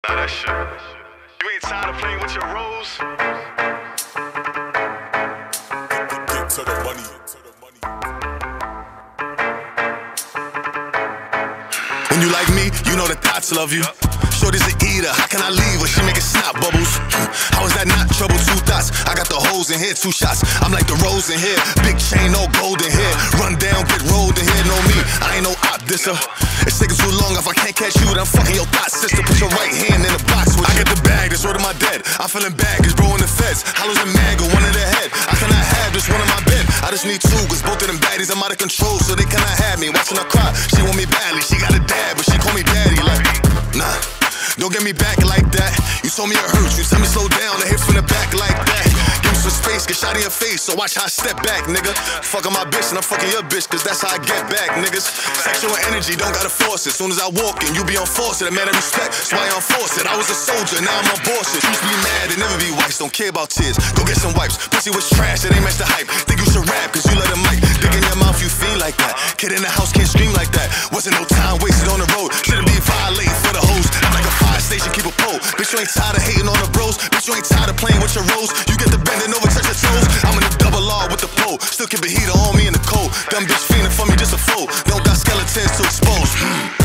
Nah, that shit. You ain't tired of playing with your roles? Get to the money. When you like me, you know the thoughts love you. Shorty's an eater, how can I leave her? She making snot bubbles. How is that not trouble? Two thoughts, I got the hoes in here, 2 shots. I'm like the rose in here, big chain, no golden hair. Run down, get rolled in here, know me, I ain't no op disser. It's taking too long, if I can't catch you, then I'm fucking your thought sister. Put your right hand in the box with I get the bag, that's word of my dead. I'm feeling bad, cause bro in the feds. Hollows and Mango, one in the head. I cannot have just one in my bed. I just need 2, cause both of them baddies I'm out of control, so they cannot have me. Watching her cry, she want me badly. She got a dad, but she call me daddy. Like, nah, don't get me back like that. You told me it hurts, you tell me slow down, I hit from the back like that. Give me some space, get shot in your face, so watch how I step back, nigga. Fucking my bitch and I'm fucking your bitch, cause that's how I get back, niggas. Sexual energy, don't gotta force it. Soon as I walk in, you be on force it. A man of respect, that's why I'm forced it. I was a soldier, now I'm on bullshit. Used to be mad, and never be whites, don't care about tears. Go get some wipes, pussy was trash, it ain't match the hype. Think you should rap, cause you let a mic. Dick in your mouth, you feel like that. Kid in the house can't scream like that. Wasn't no time wasted on the road. Shouldn't be violating for the hoes. I'm like a fire station, keep a pole. Bitch, you ain't tired of hating on the bros. Bitch, you ain't tired of playing with your roles. You get the bending over, touch your toes. I'm in the double R with the pole. Still keep a heater on me in the cold. Dumb bitch fiending for me just a foe. Don't got skeletons to expose.